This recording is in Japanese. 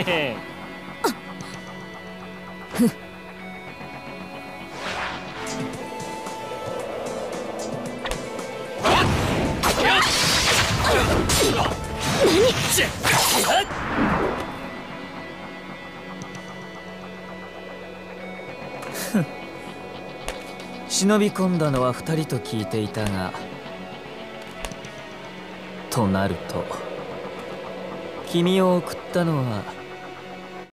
へ。 忍び込んだのは2人と聞いていたが、となると君を送ったのは